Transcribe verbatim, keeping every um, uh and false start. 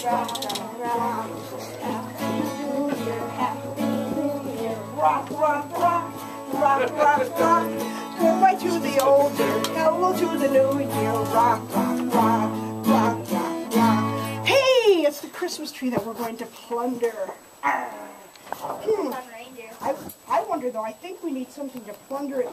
rock, rock, rock. Happy New Year, Happy New Year. Rock, rock, rock, rock, rock, rock. Goodbye to the old year, hello to the new year. Rock, rock, rock, rock, rock, rock. Hey, it's the Christmas tree that we're going to plunder. Ah. Hmm. I, I wonder though, I think we need something to plunder it.